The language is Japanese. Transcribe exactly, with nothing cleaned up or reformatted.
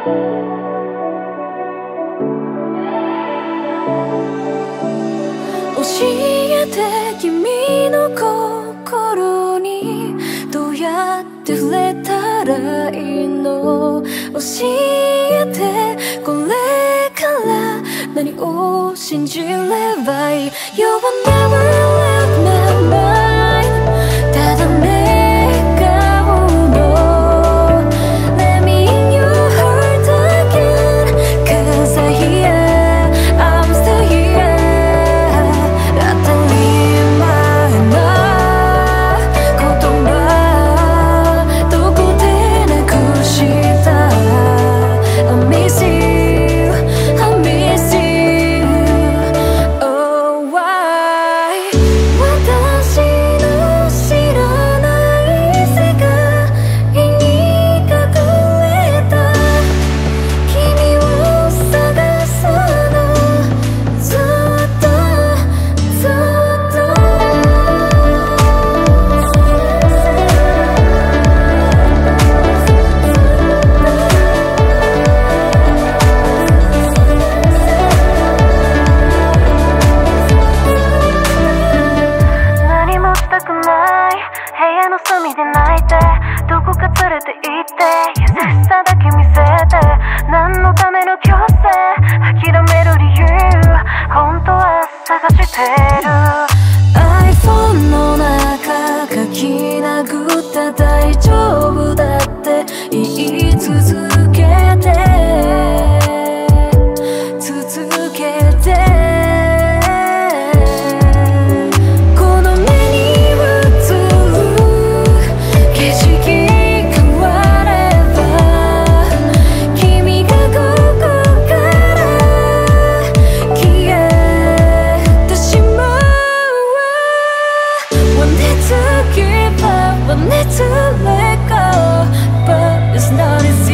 教えて君の心にどうやって触れたらいいの？教えてこれから何を信じればいい？ You will never let my mind ただ願うの Let me in your heart again Cause I hear I'm still here 当たり前な言葉どこでなくした I miss you I miss you Oh why 私の知らない世界に隠れた君を探すのずっとずっと何もしたくない部屋の隅で泣いてどこか連れて行って優しさだけ見せて何のための強制諦める理由本当は探してる iPhone の中書き殴った大丈夫だって言い続けて続けてこの目に映る景色変われば君がここから消えてしまう Wanted to give up, wanted to let go But it's not easy